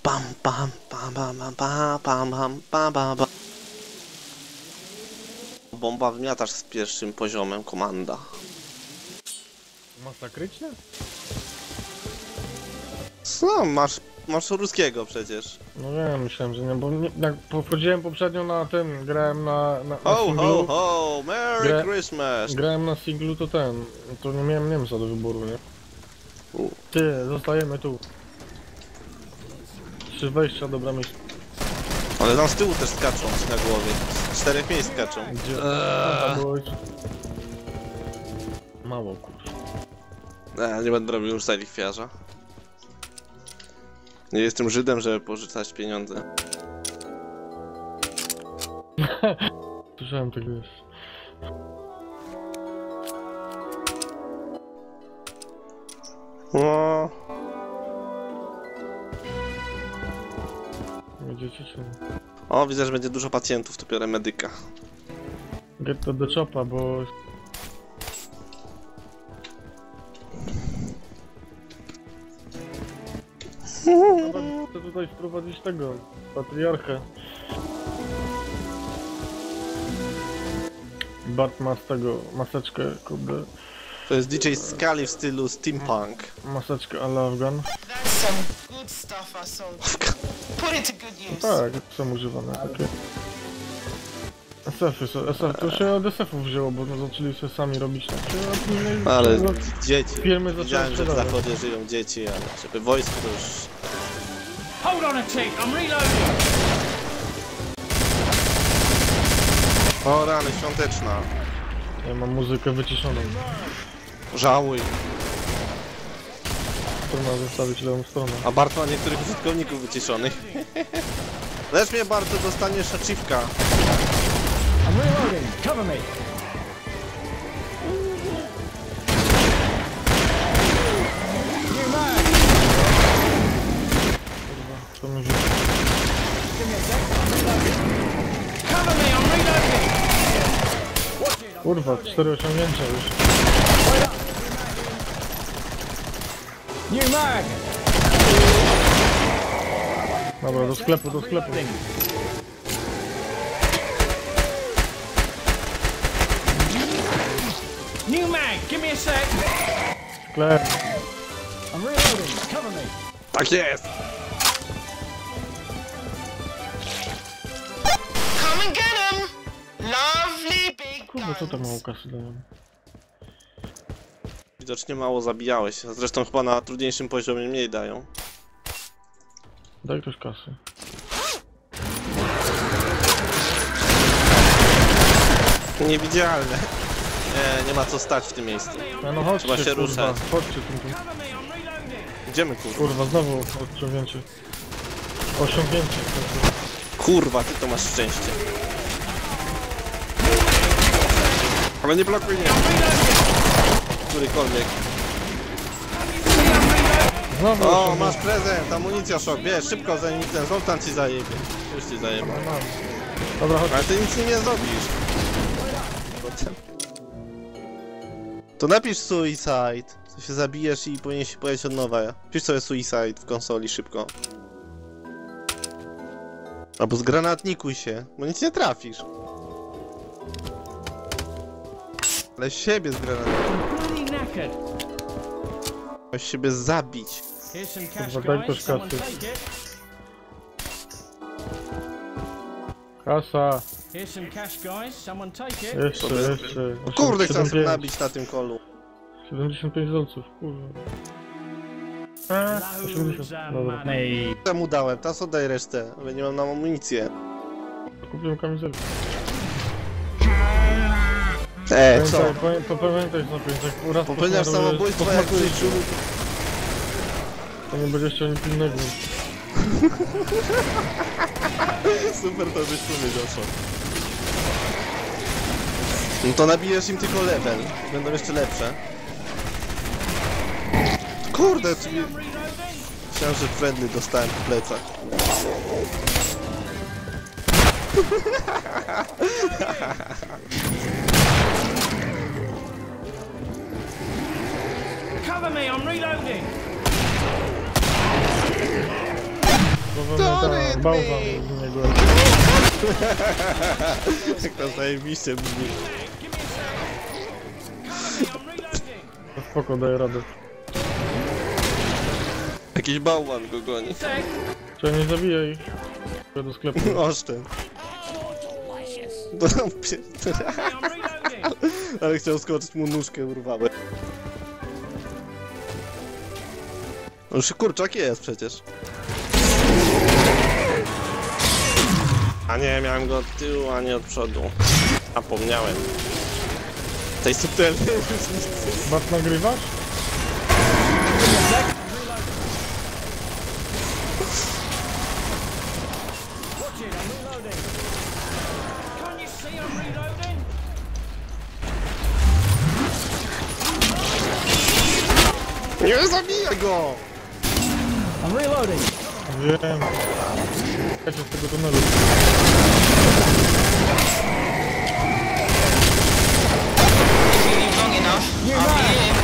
Pam pam pam pam pam pam pam pam pam pam pam. Bomba wymiatasz z pierwszym poziomem, komanda. Masakryczne? No, masz ruskiego przecież. No wiem, myślałem, że nie, bo nie, jak wchodziłem poprzednio na tym, grałem na Ho singlu. ho ho, Merry Christmas! Grałem na singlu, to to nie miałem Niemca do wyboru, nie? Ty, zostajemy tu. 3 wejścia, dobra miejsce. Ale tam z tyłu też skaczą na głowie. Z 4 miejsc skaczą. Gdzie? Mało, kurczę. Nie będę robił już zalikwiarza. Nie jestem Żydem, żeby pożyczać pieniądze. Słyszałem tego już. No. Będziecie czy nie? O, widzę, że będzie dużo pacjentów, to biorę medyka. Get to the chopa, bo... Chcę tutaj wprowadzić tego, patriarchę. Bart ma z tego maseczkę, kurde. To jest DJ Scully w stylu steampunk. Maseczkę ala Afgan. That's some good stuff I sold. Put it to good use. Tak, są używane takie. SF-y są, SF, to się od SF-ów wzięło, bo no zaczęli sobie sami robić takie. Ale dzieci. Firmy zaczęły Widziałem, że w sprzedawać. zachodzie żyją dzieci, ale żeby wojsko to już... Hold on a tick, I'm reloading. O, rany, świąteczna. Ja mam muzykę wyciszoną. Żałuj. Trudno zostawić lewą stronę. A Bart ma niektórych użytkowników wyciszonych. Lecz mnie, Bart, to dostaniesz achievka. I'm reloading. Cover me. New mag. To mi Give me a sec. I'm reloading. Cover me, I'm reloading. Watch it. Kurwa, 4 osiągnięcia już. New mag. Dobra, do sklepu, do sklepu. New mag. Give me a sec. Sklep. I'm reloading. Cover me. Tak jest! Come and get 'em. Lovely big Kurwa, co tak mało guns. kasy dają? Widocznie mało zabijałeś. Zresztą chyba na trudniejszym poziomie mniej dają. Daj ktoś kasy. Niewidzialne. Nie ma co stać w tym miejscu. No chodźcie, Trzeba się kurwa, ruszać. chodźcie tym. Cover me, I'm reloading. Idziemy, kurwa. Kurwa, znowu osiągnięcie. Osiągnięcie. Kurwa, ty to masz szczęście. Ale nie blokuj mnie. Którykolwiek. Znowu O, osiągnięcie. masz prezent, amunicja szok. Bierz, szybko, zanim ten Zoltan ci zajebie. Już ci zajebie. Dobra, chodź. Ale ty nic nie zrobisz. To napisz suicide. To się zabijesz i powinien się pojawić od nowa. Pisz sobie suicide w konsoli szybko. Albo zgranatnikuj się, bo nic nie trafisz. Ale siebie zgranatnikuj. Bloody knackered. Musisz siebie zabić. Here's some cash, Kurwa, daj guys. też Someone kasy. take it. Kasa. Here's some cash, guys. Someone take it. Jeszcze, Dobra. jeszcze. Kurde, chcę 75. nabić na tym kolu. 75 dolców, kurwa. Loads 80. of Dobra. money. Temu dałem, teraz oddaj resztę, ale nie mam na amunicję. Kupiłem kamizelkę. Co? Pamiętaj sobie, jak raz Popełniasz samobójstwo jak w posmakujesz, życiu? to nie będziesz chciał nic innego. Super, to byś powiedział, co? No to nabijesz im tylko level, będą jeszcze lepsze. Kurde, czyli... Myślałem, że friendly dostałem po plecach. Cover me, I'm reloading. bo we mnie tam bałwan z niego. Jak to zajebiście brzmi. To spoko, daje radę. Jakiś bałwan go goni. Trzeba nie zabijaj. Idę do sklepu. Oszczędź. Ale chciał skoczyć mu nóżkę, urwałem. No już kurczak jest przecież. A nie, miałem go od tyłu, a nie od przodu. Zapomniałem. Tej subtelnej różnicy. Bart, nagrywasz? Nie zabijaj go! I'm reloading. Wiem. Czekajcie z tego tunelu. Long enough. I'll be in.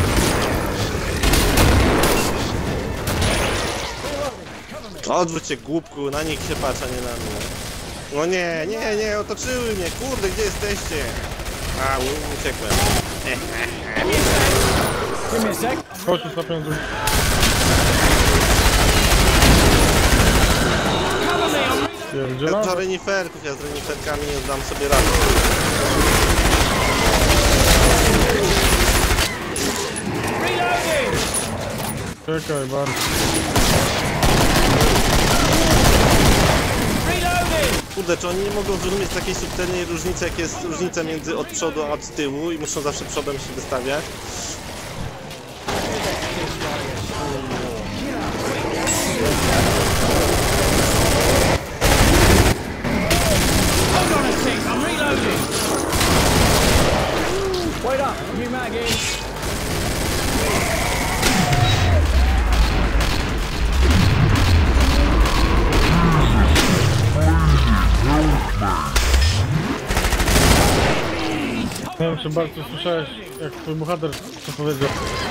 Odwróć się, głupku, na nich się patrz, a nie na mnie. No nie, nie, nie, otoczyły mnie, kurde, gdzie jesteście? A, uciekłem. Give me a sec. Chodź, już napędzuj. Pierdziela? Do reniferków, ja z reniferkami nie dam sobie rady. Reloading. Czekaj, Bart. Reloading. Kurde, czy oni nie mogą zrozumieć takiej subtelnej różnicy, jak jest różnica między od przodu a od tyłu i muszą zawsze przodem się wystawiać? Hold on a sec. I'm reloading. Wait up. New mag in. Nie wiem, czy bardzo słyszałeś, jak twój bohater co powiedział.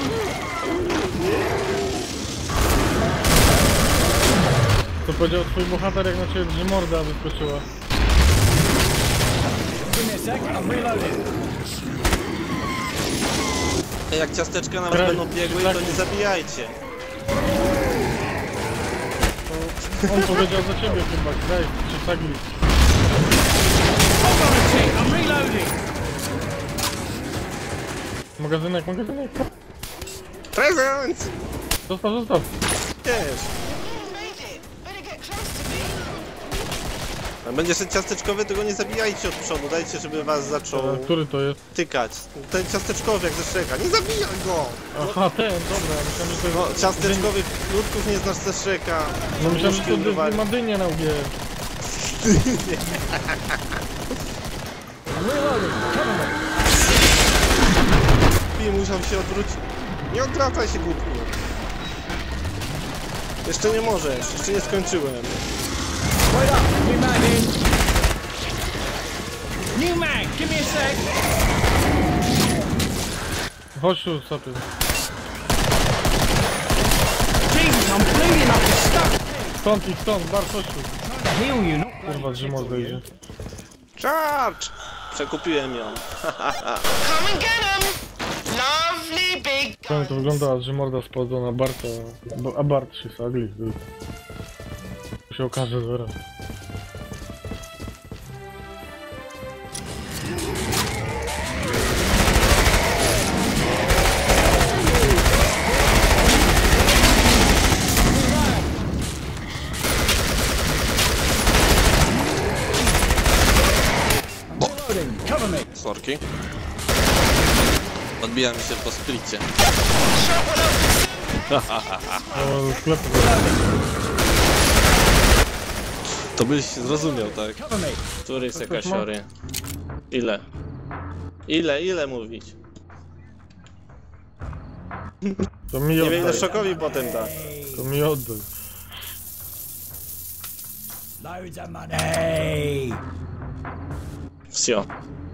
Co powiedział twój bohater, jak na ciebie Grzymorda wyskoczyła. Give me a sec. I'm reloading. Jak ciasteczka nawet Kraj- będą biegły, to nie zabijajcie. On powiedział za ciebie chyba, daj, czy tagli. Hold on a sec. I'm reloading. Magazynek, magazynek. Prezent! Zostaw, zostaw. Wiesz. Made it. Better get close to me. Jak będzie szedł ciasteczkowy, to go nie zabijajcie od przodu, dajcie, żeby was zaczął Który to jest? tykać. Ten ciasteczkowy jak ze Shreka, nie zabijaj go! Aha, ten, dobra, myślałem, że to jest... No, ciasteczkowych ludków nie znasz ze Shreka. No myślałem, że Nóżki to urwali. ma dynię na łbie. I'm reloading. Cover me. I musiał się odwrócić. Nie odwracaj się, głupku. Jeszcze nie możesz, jeszcze nie skończyłem. Wait up. New mag in. New mag. Give me a sec. Chodź tu, sapy. Jesus, I'm bleeding. I'm stuck. Stąd i stąd, Bart, chodź tu. Trying to heal you, not Kurwa, Grzymorda idzie. Charge! Przekupiłem ją. Come and get 'em. Lovely big Tak to wygląda, że morda spadła na Barta, a Bart się sagli. To się okaże zaraz. reloading. Cover me. Sorki. Odbija mi się po splicie. Sklepu. To byś zrozumiał, tak? Cover me. Który jest kasiory? Ile? Ile mówić? To mi Nie wiem, ile oddaj. Szokowi potem da. To mi oddaj. Loads of money. Wsio.